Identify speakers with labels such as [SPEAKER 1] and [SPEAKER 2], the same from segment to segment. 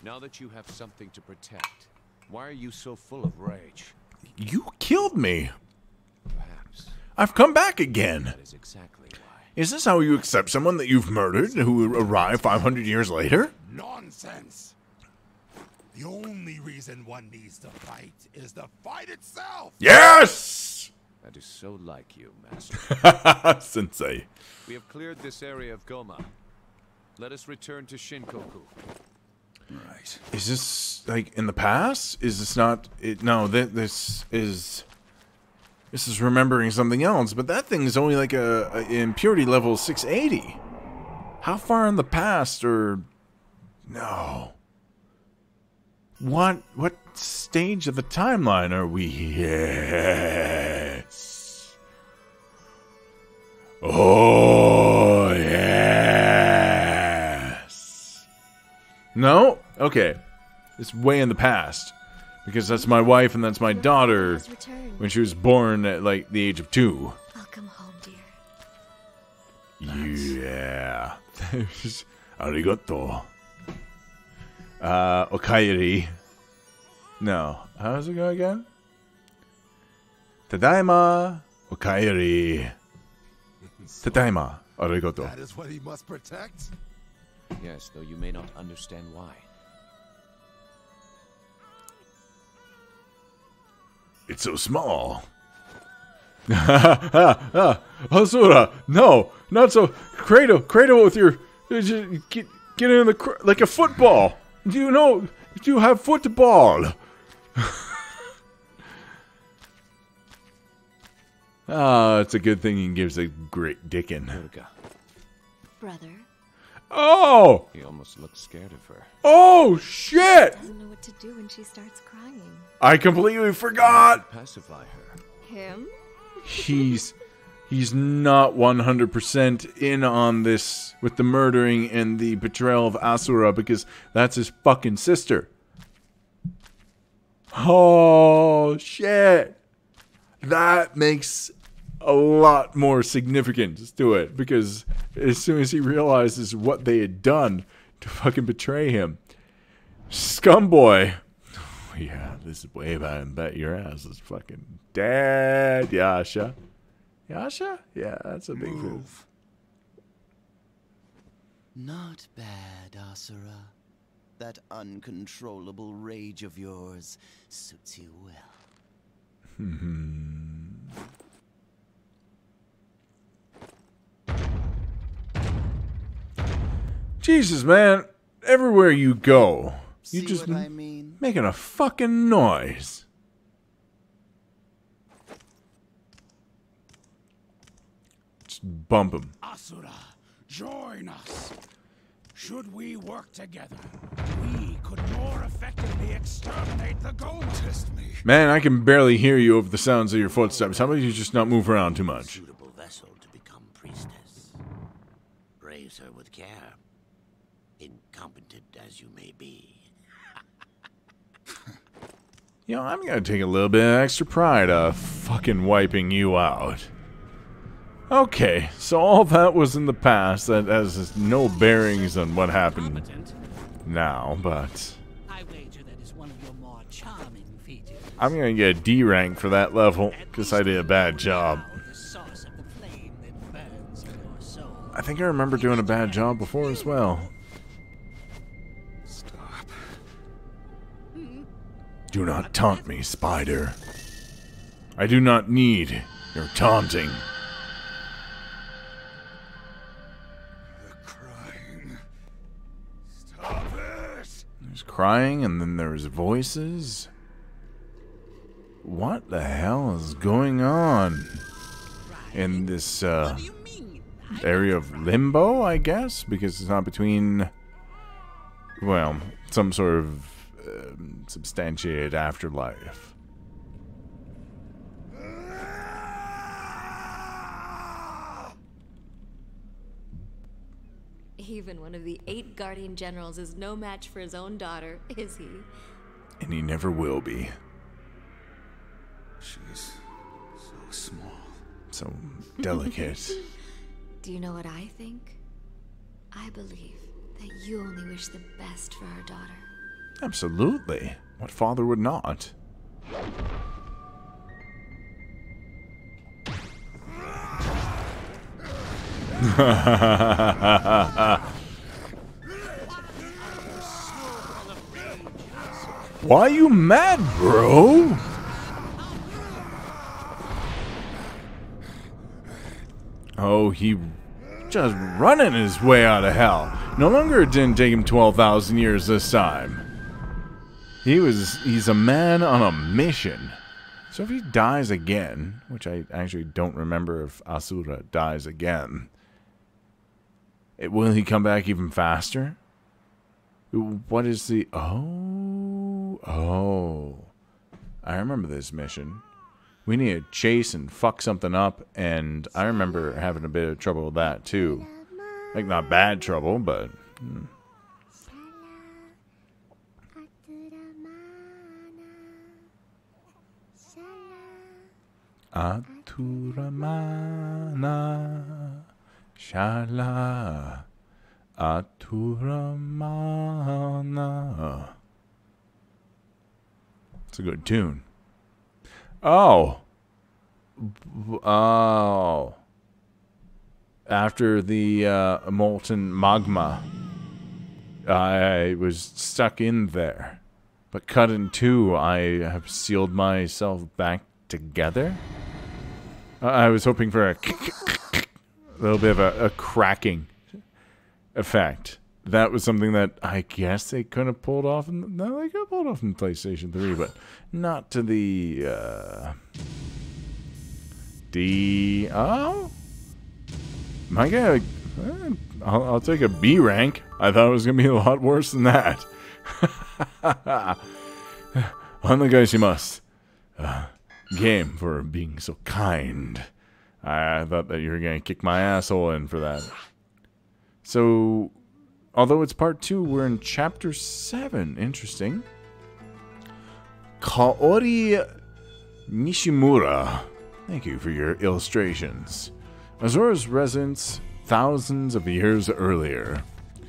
[SPEAKER 1] Now that you have something to protect, why are you so full of rage?
[SPEAKER 2] You killed me.
[SPEAKER 1] Perhaps.
[SPEAKER 2] I've come back again.
[SPEAKER 1] That is exactly why.
[SPEAKER 2] Is this how you accept someone that you've murdered who arrived 500 years later?
[SPEAKER 3] Nonsense! The only reason one needs to fight is the fight itself!
[SPEAKER 2] Yes!
[SPEAKER 1] That is so like you, Master.
[SPEAKER 2] Sensei.
[SPEAKER 1] We have cleared this area of Goma. Let us return to Shinkoku.
[SPEAKER 3] Right.
[SPEAKER 2] Is this, like, in the past? Is this not... no, this is remembering something else, but that thing is only like a impurity level 680. How far in the past, or... No. What stage of the timeline are we? Yes. Oh, yes. No? Okay. It's way in the past. Because that's my wife and that's my daughter when she was born at, like, the age of 2.
[SPEAKER 4] I'll come home, dear.
[SPEAKER 2] Yeah. Arigato. Okairi. No. How does it go again? Tadaima. Okairi. Tadaima. Arigato.
[SPEAKER 3] That is what he must protect?
[SPEAKER 1] Yes, though you may not understand why.
[SPEAKER 2] It's so small. Asura, no, not so. Cradle with your. Get in the like a football. Do you know? Do you have football? It's a good thing he gives a great dickin'.
[SPEAKER 4] Brother.
[SPEAKER 2] Oh!
[SPEAKER 1] He almost looks scared of her.
[SPEAKER 2] Oh shit!
[SPEAKER 4] Doesn't know what to do when she starts crying.
[SPEAKER 2] I completely forgot.
[SPEAKER 1] Pacify her.
[SPEAKER 4] Him?
[SPEAKER 2] He's not 100% in on this with the murdering and the betrayal of Asura because that's his fucking sister. Oh shit. That makes a lot more significance to it because as soon as he realizes what they had done to fucking betray him, Scumboy. Oh, yeah, this is way back and bet your ass is fucking dead, Yasha. Yasha? Yeah, that's a big move.
[SPEAKER 5] Not bad, Asura. That uncontrollable rage of yours suits you well.
[SPEAKER 2] Jesus, man. Everywhere you go, you
[SPEAKER 5] See
[SPEAKER 2] just
[SPEAKER 5] what I mean?
[SPEAKER 2] making a fucking noise. Just bump him.
[SPEAKER 3] Asura, join us. Should we work together, we could more effectively exterminate the Goma. Test me.
[SPEAKER 2] Man, I can barely hear you over the sounds of your footsteps. How about you just not move around too much?
[SPEAKER 5] Suitable vessel to become priestess. Raise her with care. Incompetent as you may be.
[SPEAKER 2] You know, I'm gonna take a little bit of extra pride of fucking wiping you out. Okay, so all that was in the past. That has no bearings on what happened now, but
[SPEAKER 6] I wager that is one of your more charming features.
[SPEAKER 2] I'm gonna get a D rank for that level because I did a bad job.
[SPEAKER 6] The source of the flame that burns in your soul.
[SPEAKER 2] I think I remember doing a bad job before as well.
[SPEAKER 3] Stop.
[SPEAKER 2] Do not taunt me, Spider. I do not need your taunting.
[SPEAKER 3] You're crying. Stop it!
[SPEAKER 2] There's crying and then there's voices. What the hell is going on in this
[SPEAKER 6] What do you mean?
[SPEAKER 2] area of limbo, I guess? Because it's not between, well, some sort of substantiated afterlife.
[SPEAKER 4] Even one of the 8 guardian generals is no match for his own daughter, is he?
[SPEAKER 2] And he never will be.
[SPEAKER 3] She's so small.
[SPEAKER 2] So delicate.
[SPEAKER 4] Do you know what I think? I believe that you only wish the best for our daughter.
[SPEAKER 2] Absolutely. What father would not? Why are you mad, bro? Oh, he just running his way out of hell. No longer it didn't take him 12,000 years this time. He's a man on a mission. So if he dies again, which I actually don't remember if Asura dies again, will he come back even faster? What is the... Oh. I remember this mission. We need to chase and fuck something up, and I remember having a bit of trouble with that, too. Like, not bad trouble, but... Aturamana, shala, Aturamana. It's a good tune. Oh. Oh. After the molten magma, I was stuck in there. But cut in two, I have sealed myself back together. I was hoping for a little bit of a cracking effect. That was something that I guess they could have pulled off. No, they could have pulled off in PlayStation 3, but not to the Oh, my guy. I'll take a B rank. I thought it was gonna be a lot worse than that. On the guys you must. Game for being so kind. I thought that you were gonna kick my asshole in for that. So, although it's part 2, we're in chapter 7. Interesting. Kaori Nishimura. Thank you for your illustrations. Asura's residence thousands of years earlier.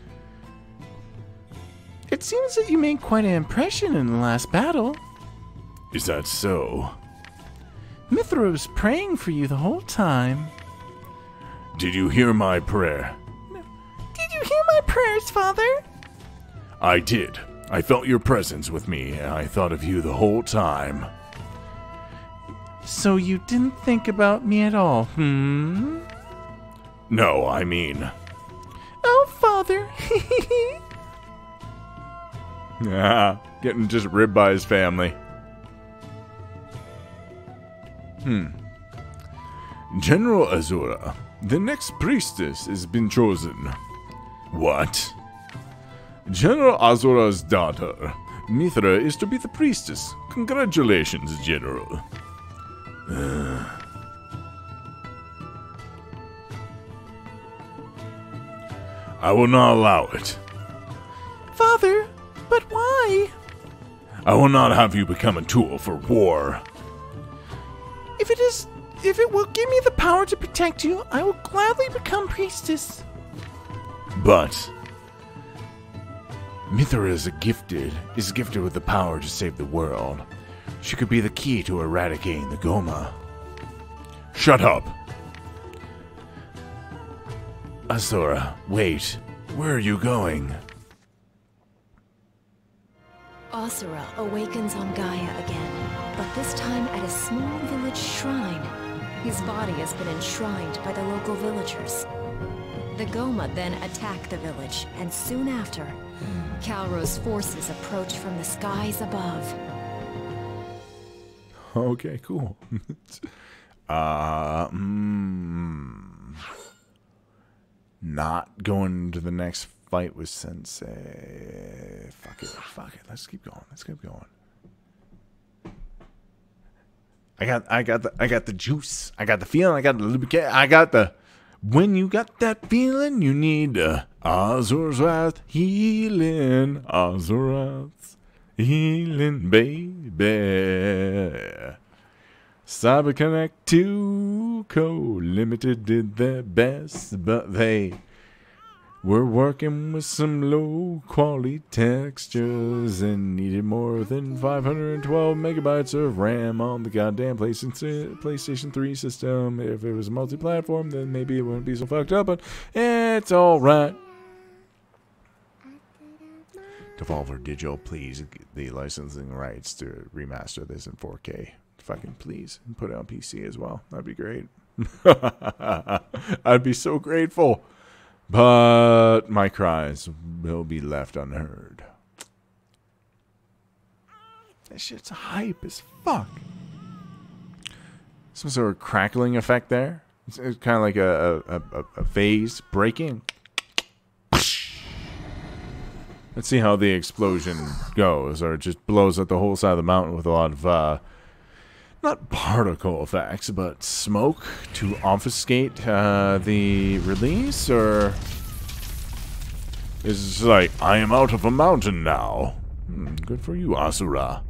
[SPEAKER 2] It seems that you made quite an impression in the last battle. Is that so? Mithra was praying for you the whole time. Did you hear my prayer? Did you hear my prayers, Father? I did. I felt your presence with me, and I thought of you the whole time. So you didn't think about me at all, hmm? No, I mean... Oh, Father. Getting just ribbed by his family. General Asura, the next priestess has been chosen. What? General Asura's daughter, Mithra, is to be the priestess. Congratulations, General. I will not allow it. Father, but why? I will not have you become a tool for war. If it will give me the power to protect you, I will gladly become priestess. But Mithra is gifted with the power to save the world. She could be the key to eradicating the Goma. Shut up! Asura, wait. Where are you going?
[SPEAKER 4] Asura awakens on Gaia again, but this time at a small village shrine. His body has been enshrined by the local villagers. The Goma then attack the village, and soon after, Calro's forces approach from the skies above.
[SPEAKER 2] Okay, cool. Not going to the next fight with Sensei. Fuck it. Let's keep going. I got the juice. I got the feeling. I got the lubricant. I got the... When you got that feeling, you need Azura's Wrath healing. Azura's healing, baby. Cyber Connect 2 Co. Limited did their best, but they We're working with some low quality textures and needed more than 512 megabytes of RAM on the goddamn PlayStation 3 system. If it was multi-platform, then maybe it wouldn't be so fucked up, but it's alright. Devolver Digital, please, the licensing rights to remaster this in 4K. Fucking please. And put it on PC as well. That'd be great. I'd be so grateful. But my cries will be left unheard. That shit's hype as fuck. Some sort of crackling effect there. It's kind of like a phase breaking. Let's see how the explosion goes, or it just blows up the whole side of the mountain with a lot of, not particle effects, but smoke to obfuscate the release, or is it like, I am out of a mountain now? Good for you, Asura.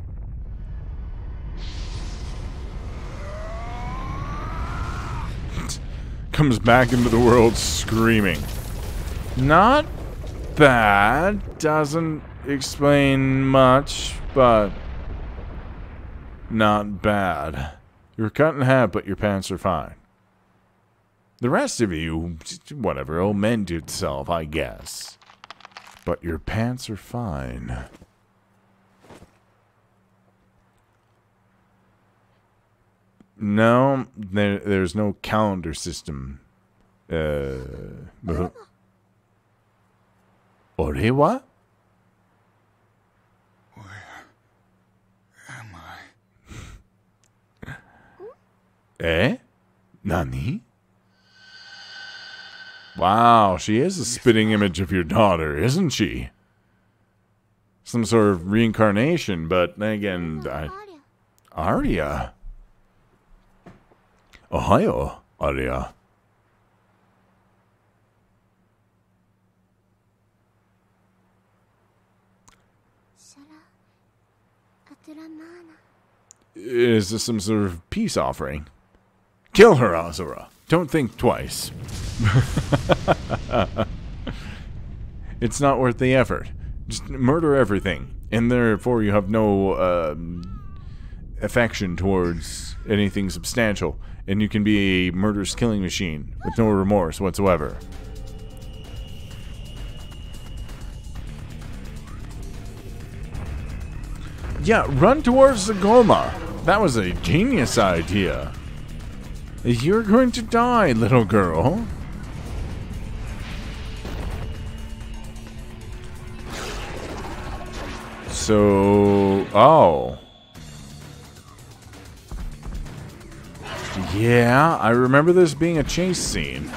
[SPEAKER 2] Comes back into the world screaming. Not bad. Doesn't explain much, but not bad. You're cut in half, but your pants are fine. The rest of you, whatever, it'll mend itself, I guess. But your pants are fine. No, there's no calendar system. Orewa?
[SPEAKER 3] Where am I?
[SPEAKER 2] Eh? Nani? Wow, she is a spitting image of your daughter, isn't she? Some sort of reincarnation, but then again, Arya? Ohio, Arya. Is this some sort of peace offering? Kill her, Asura. Don't think twice. It's not worth the effort. Just murder everything. And therefore you have no affection towards anything substantial. And you can be a murderous killing machine with no remorse whatsoever. Yeah, run towards the Goma. That was a genius idea. You're going to die, little girl. So, oh. Yeah, I remember this being a chase scene.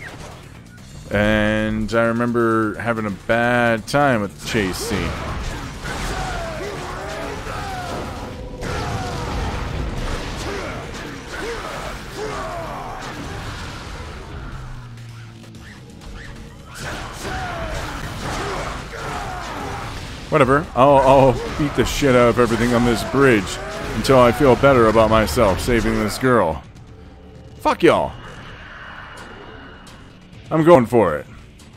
[SPEAKER 2] And I remember having a bad time with the chase scene. Whatever, I'll beat the shit out of everything on this bridge until I feel better about myself saving this girl. Fuck y'all. I'm going for it.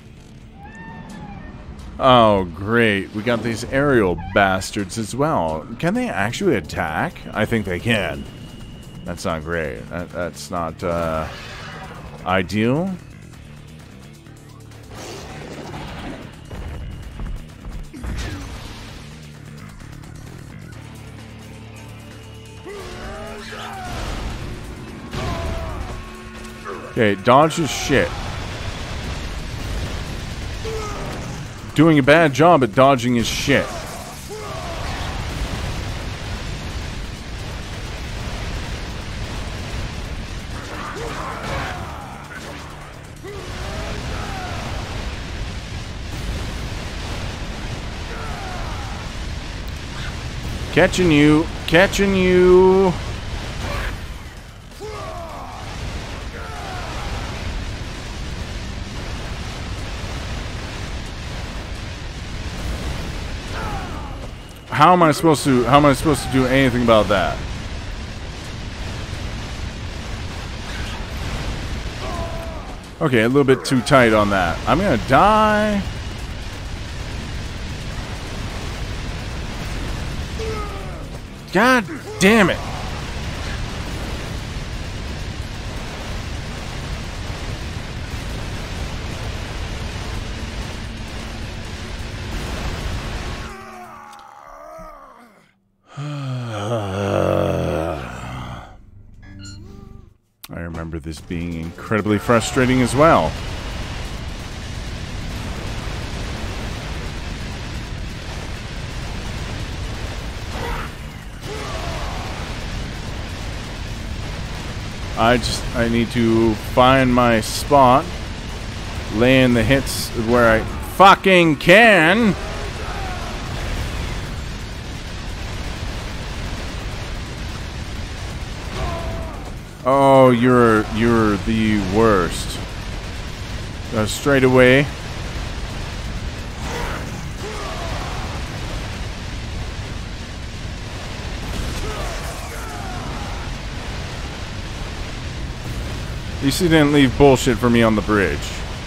[SPEAKER 2] Oh, great. We got these aerial bastards as well. Can they actually attack? I think they can. That's not great. That's not ideal. Okay, dodge his shit. Doing a bad job at dodging his shit. Catching you, catching you. How am I supposed to do anything about that? Okay, a little bit too tight on that. I'm gonna die. God damn it. I remember this being incredibly frustrating as well. I need to find my spot, lay in the hits where I fucking can. Oh, you're the worst. Straight away. At least he didn't leave bullshit for me on the bridge.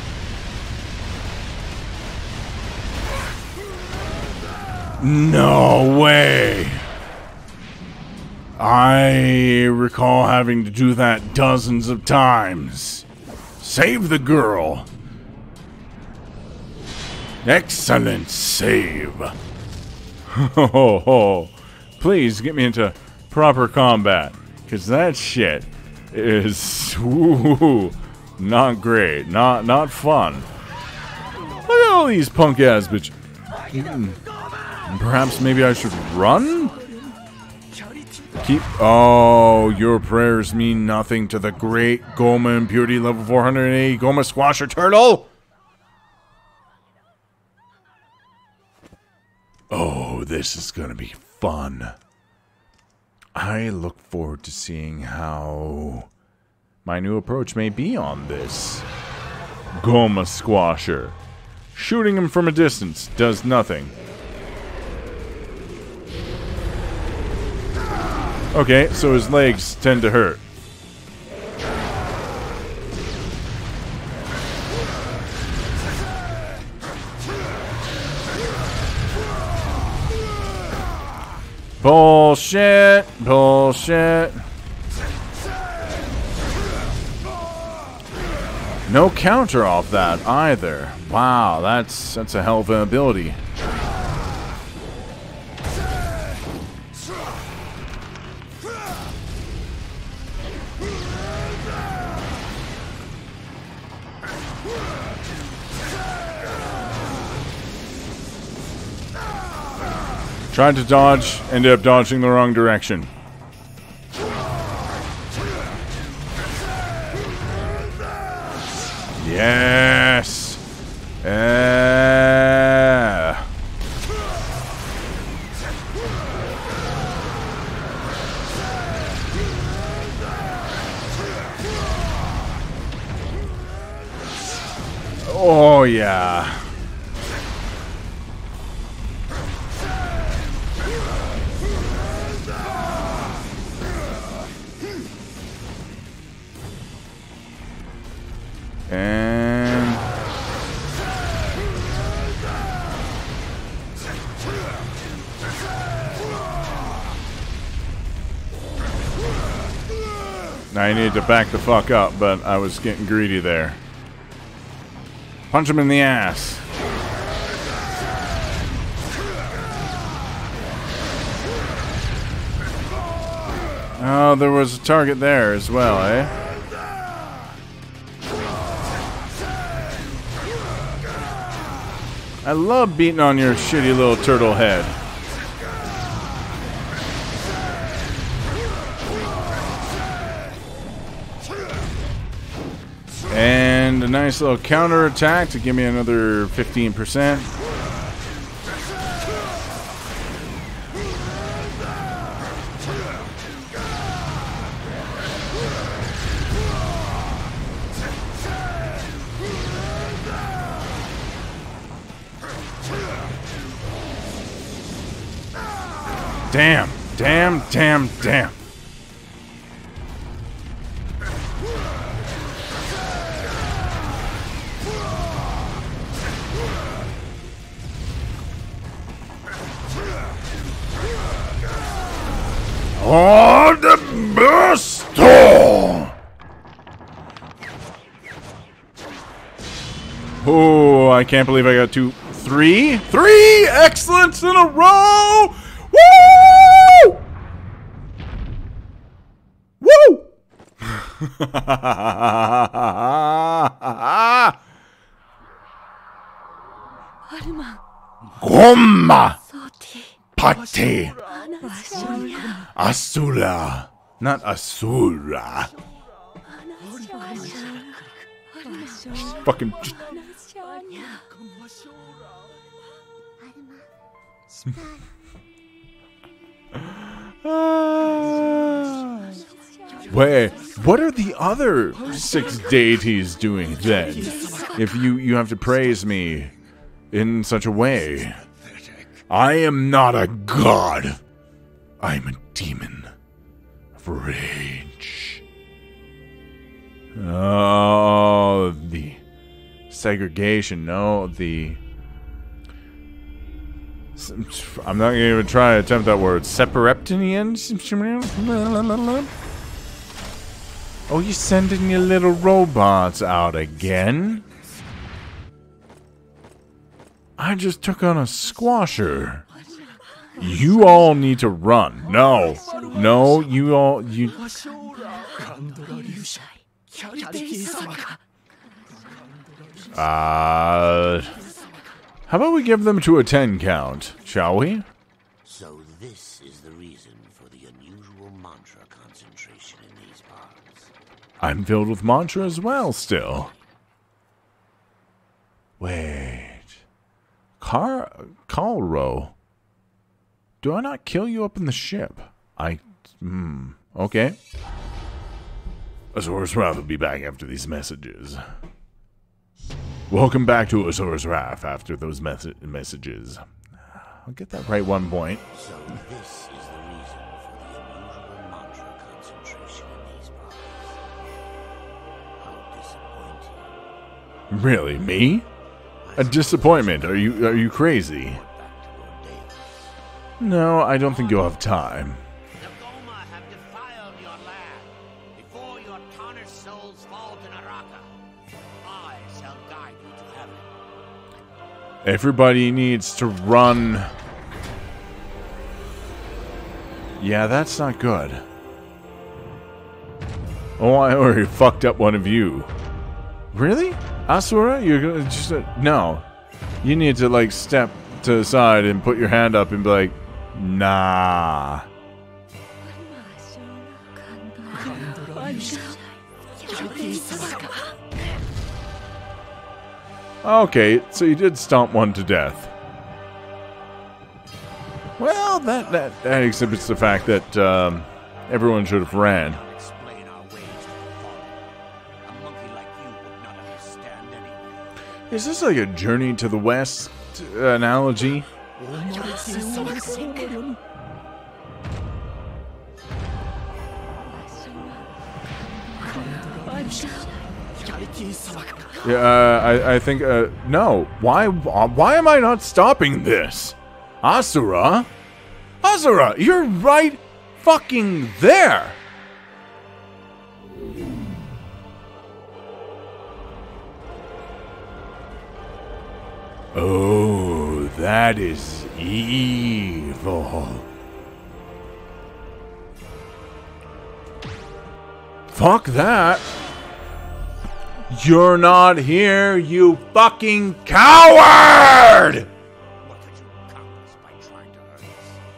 [SPEAKER 2] No way! I recall having to do that dozens of times. Save the girl. Excellent save. Please get me into proper combat, because that shit is not great, not fun. Look at all these punk ass bitches. Perhaps maybe I should run? Oh, your prayers mean nothing to the great Goma Impurity level 480 Goma Squasher Turtle? Oh, this is gonna be fun. I look forward to seeing how my new approach may be on this Goma Squasher. Shooting him from a distance does nothing. Okay, so his legs tend to hurt. Bullshit. Bullshit. No counter off that either. Wow, that's a hell of an ability. Tried to dodge, ended up dodging the wrong direction. Yes! Oh, yeah. And I needed to back the fuck up, but I was getting greedy there. Punch him in the ass. Oh, there was a target there as well, eh? I love beating on your shitty little turtle head. And a nice little counter attack to give me another 15%. Damn, damn, damn, damn. Oh, the best! Oh, I can't believe I got three excellents in a row! Woo! Woo! Gomma! Pate! Asura! Not Asura. Fucking. Wait, what are the other 6 deities doing then? If you have to praise me in such a way. I am not a god. I am a demon of rage. Oh, the segregation. No, I'm not going to even try to attempt that word. Separeptinian? Oh, you're sending your little robots out again? I just took on a squasher. You all need to run. No. No, you all... How about we give them to a 10 count, shall we?
[SPEAKER 6] So this is the reason for the unusual mantra concentration in these parts.
[SPEAKER 2] I'm filled with mantra as well, still. Wait. Kalro. Do I not kill you up in the ship? Okay. Azor's Wrath will be back after these messages. Welcome back to Azor's Wrath after those messages. I'll get that right one point.
[SPEAKER 6] So this is the reason for the unusual mantra concentration in these parts. How disappointing.
[SPEAKER 2] Really, me? A disappointment? Are you crazy?
[SPEAKER 6] Back to your days.
[SPEAKER 2] No, I don't think you'll have time.
[SPEAKER 6] The Goma have defiled your land. Before your tarnished souls fall to Naraka, I shall guide you to heaven.
[SPEAKER 2] Everybody needs to run. Yeah, that's not good. Oh, I already fucked up one of you. Really? Asura? You're gonna just... no. You need to, like, step to the side and put your hand up and be like, nah. Okay, so you did stomp one to death. Well, that exhibits the fact that everyone should have ran.
[SPEAKER 6] Explain our ways to the Father. A monkey like you would not understand anything.
[SPEAKER 2] Is this like a Journey to the West analogy? Yeah, I think, no. Why am I not stopping this? Asura? Asura, you're right fucking there! Oh, that is evil. Fuck that. You're not here, you fucking coward!
[SPEAKER 6] What could you accomplish by trying to hurt us?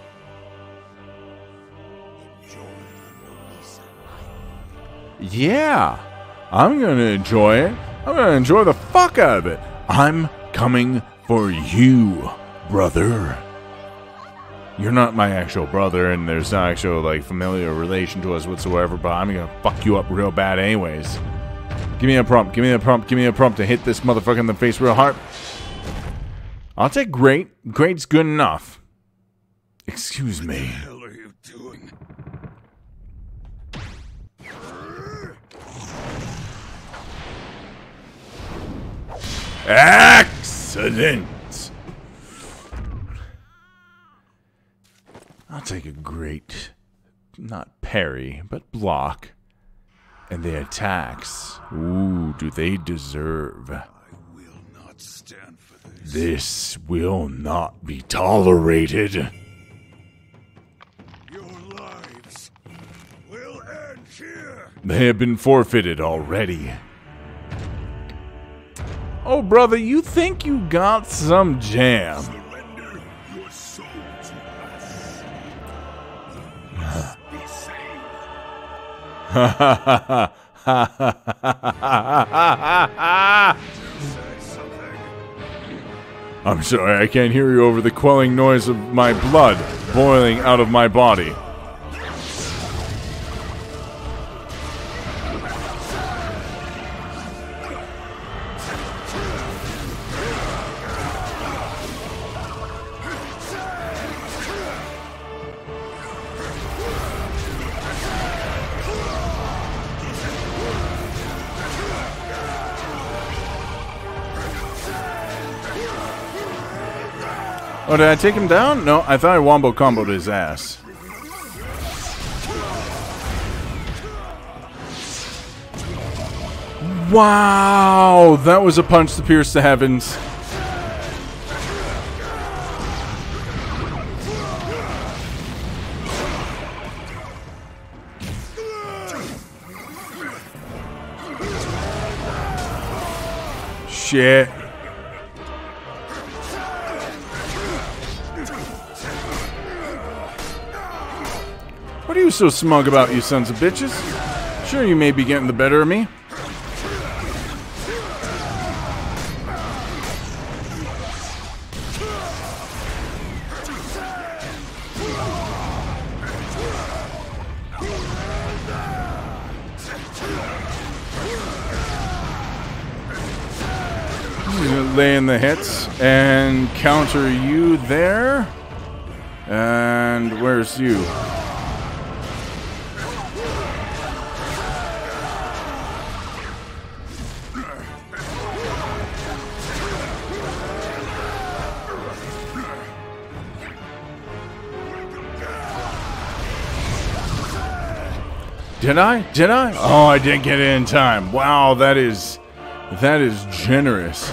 [SPEAKER 6] Enjoy the release of life.
[SPEAKER 2] Yeah, I'm gonna enjoy it. I'm gonna enjoy the fuck out of it. I'm coming for you, brother. You're not my actual brother, and there's no actual, like, familiar relation to us whatsoever, but I'm gonna fuck you up real bad anyways. Give me a prompt, give me a prompt, give me a prompt to hit this motherfucker in the face real hard. I'll take great. Great's good enough. Excuse me.
[SPEAKER 3] What the hell are you doing?
[SPEAKER 2] Excellent. I'll take a great. not parry, but block. And the attacks, ooh, do they deserve?
[SPEAKER 3] I will not stand for this.
[SPEAKER 2] This will not be tolerated.
[SPEAKER 3] Your lives will end here.
[SPEAKER 2] They have been forfeited already. Oh, brother, you think you got some jam?
[SPEAKER 3] Surrender your soul to us. You must be saved.
[SPEAKER 2] Ha ha ha ha ha ha ha.
[SPEAKER 3] Say something.
[SPEAKER 2] I'm sorry, I can't hear you over the quelling noise of my blood boiling out of my body. Oh, did I take him down? No, I thought I wombo comboed his ass. Wow, that was a punch to pierce the heavens. Shit. What are you so smug about, you sons of bitches? Sure, you may be getting the better of me. Lay in the hits and counter you there. And where's you? Did I? Did I? Oh, I didn't get it in time. Wow, that is generous.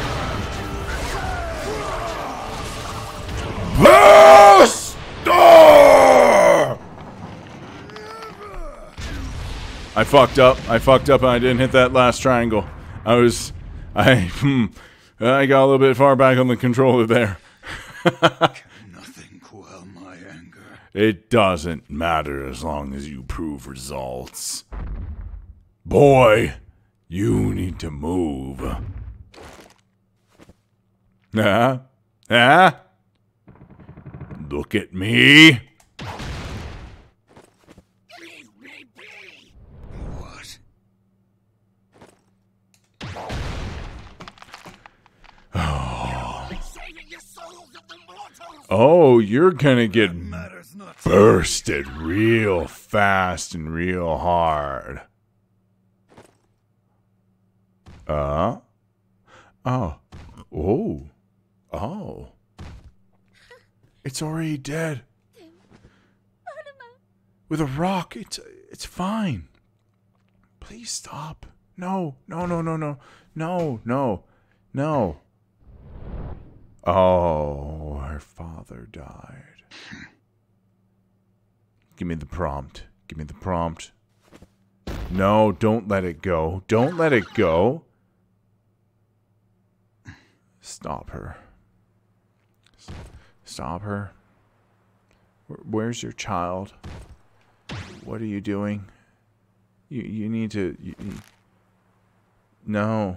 [SPEAKER 2] I fucked up. I fucked up and I didn't hit that last triangle. I got a little bit far back on the controller there.
[SPEAKER 3] Can nothing quell my anger?
[SPEAKER 2] It doesn't matter as long as you prove results. Boy, you need to move. Look at me.
[SPEAKER 3] Leave me be. What? Saving your souls of the mortals.
[SPEAKER 2] Oh, you're gonna get
[SPEAKER 3] Matters not.
[SPEAKER 2] bursted real fast and real hard. Oh. Oh. It's already dead. With a rock, it's fine. Please stop. No. Oh, her father died. Give me the prompt. Give me the prompt. No, don't let it go. Don't let it go. Stop her. Stop her. Where's your child? What are you doing? You need to... No.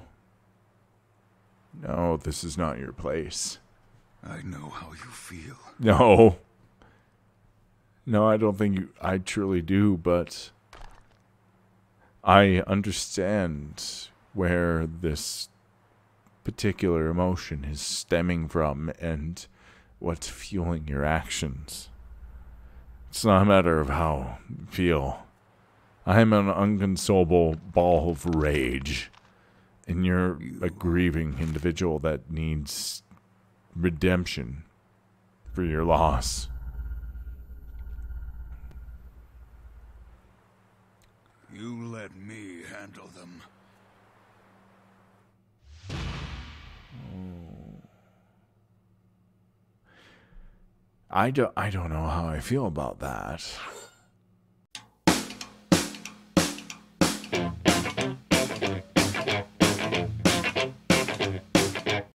[SPEAKER 2] No, this is not your place.
[SPEAKER 3] I know how you feel.
[SPEAKER 2] No. No, I don't think I truly do, but... I understand where this particular emotion is stemming from and what's fueling your actions. It's not a matter of how you feel. I am an unconsolable ball of rage, and you're a grieving individual that needs redemption for your loss.
[SPEAKER 3] You let me handle them.
[SPEAKER 2] I don't know how I feel about that.